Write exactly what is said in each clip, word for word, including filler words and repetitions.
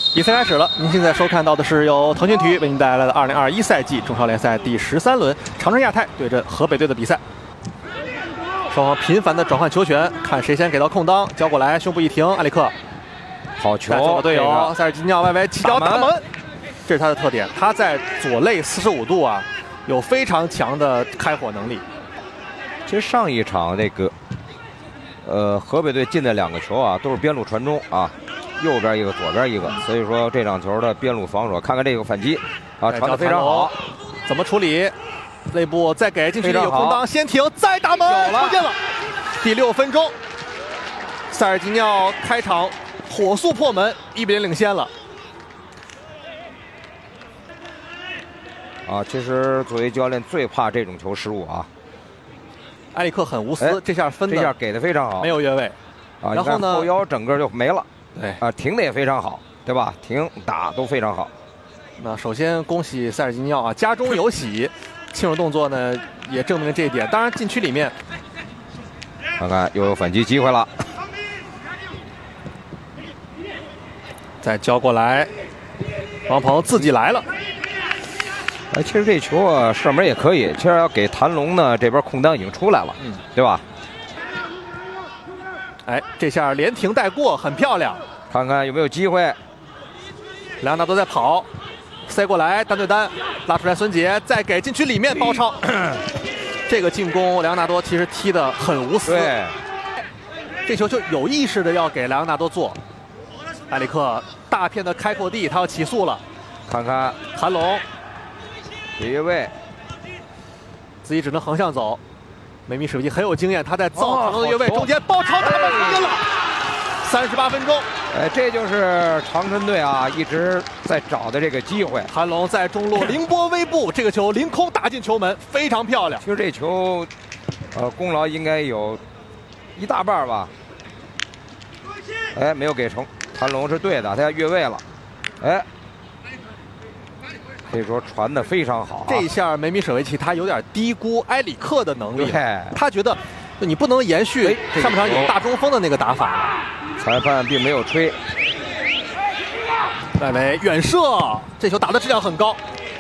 比赛开始了，您现在收看到的是由腾讯体育为您带来的二零二一赛季中超联赛第十三轮长春亚泰对阵河北队的比赛。双方频繁的转换球权，看谁先给到空当，交过来，胸部一停，埃里克好球， 左的队友塞尔吉尼奥外围起脚打门，这是他的特点，他在左肋四十五度啊，有非常强的开火能力。 其实上一场那个，呃，河北队进的两个球啊，都是边路传中啊。 右边一个，左边一个，所以说这场球的边路防守，看看这个反击啊，传的非常好， 怎么处理？内部再给禁区里有空当，先停，再打门，出现了。第六分钟，塞尔吉尼奥开场火速破门，一比零领先了。 啊，其实作为教练最怕这种球失误啊。 埃里克很无私，这下分的这下给的非常好， 没有越位啊， 然后呢， 后腰整个就没了。 对啊，停的也非常好，对吧？停打都非常好。 那首先恭喜塞尔吉尼奥啊，家中有喜，庆祝动作呢也证明了这一点。当然禁区里面， 看看又有反击机会了， 再交过来，王鹏自己来了。 哎，其实这球啊射门也可以，其实要给谭龙呢这边空当已经出来了，嗯，对吧？ 哎，这下连停带过，很漂亮。 看看有没有机会。 莱昂纳多在跑，塞过来，单对单，拉出来孙杰，再给禁区里面包抄。这个进攻，莱昂纳多其实踢得很无私。 对， 这球就有意识的要给莱昂纳多做。埃里克大片的开阔地，他要起速了。 看看谭龙， 越位， 自己只能横向走。 梅米舍维奇很有经验，他在造唐龙的越位中间包抄打门出现了，三十八分钟。 哎，这就是长春队啊一直在找的这个机会。 谭龙在中路凌波微步，这个球凌空打进球门，非常漂亮。 其实这球，呃，功劳应该有一大半吧。哎，没有给成，谭龙是对的，他要越位了。哎。 可以说传的非常好、啊。 这一下梅米舍维奇他有点低估埃里克的能力，他觉得你不能延续上半场有大中锋的那个打法。 裁判并没有吹。 外围远射，这球打的质量很高。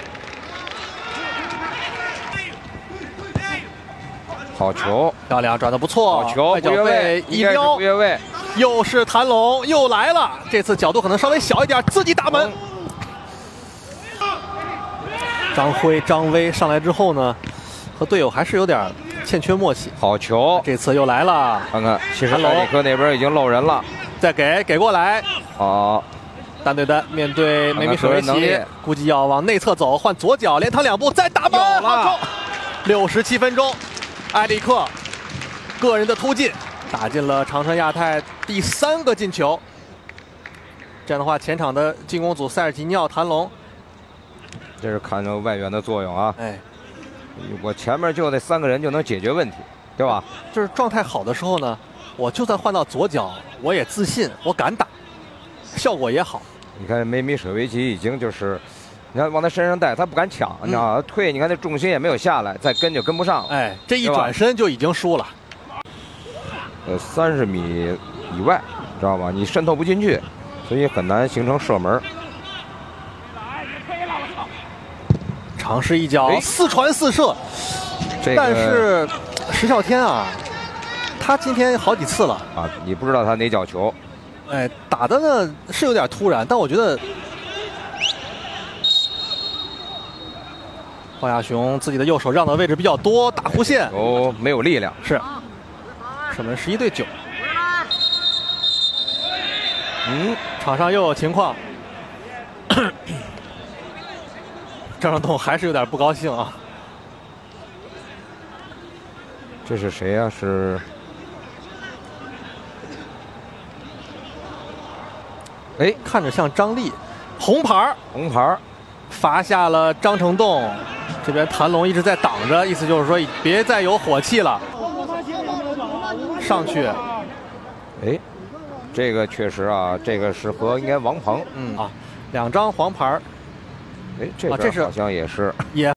好球， 漂亮，转的不错。 好球， 外脚背一瞄， 越位， 又是谭龙，又来了。这次角度可能稍微小一点，自己打门。嗯 张辉、张威上来之后呢，和队友还是有点欠缺默契。 好球， 这次又来了。 看看，其实埃里克那边已经漏人了。再给给过来。 好， 单对单面对梅米舍维奇，估计要往内侧走，换左脚连趟两步，再打门。好球！六十七分钟，埃里克个人的突进打进了长春亚泰第三个进球。这样的话，前场的进攻组塞尔吉尼奥、谭龙。 这是看着外援的作用啊！ 哎， 我前面就那三个人就能解决问题，对吧？ 就是状态好的时候呢，我就算换到左脚，我也自信，我敢打，效果也好。 你看梅米舍维奇已经就是，你看往他身上带，他不敢抢，你知道吗？退，你看那重心也没有下来，再跟就跟不上了。 哎，这一转身就已经输了。 呃，三十米以外，知道吧？你渗透不进去，所以很难形成射门。 尝试一脚四传四射， 这个、 但是石啸天啊，他今天好几次了啊，你不知道他哪脚球， 哎，打的呢是有点突然，但我觉得鲍亚雄自己的右手让的位置比较多，打弧线哦，没有力量， 是射门十一对九，嗯，场上又有情况。张成栋还是有点不高兴啊！ 这是谁呀、啊？是哎，看着像张力，红牌， 红牌， 罚下了张成栋。这边谭龙一直在挡着，意思就是说别再有火气了。上去， 哎，这个确实啊，这个是和应该王鹏， 嗯啊，两张黄牌。 哎，这个好像也是， 也。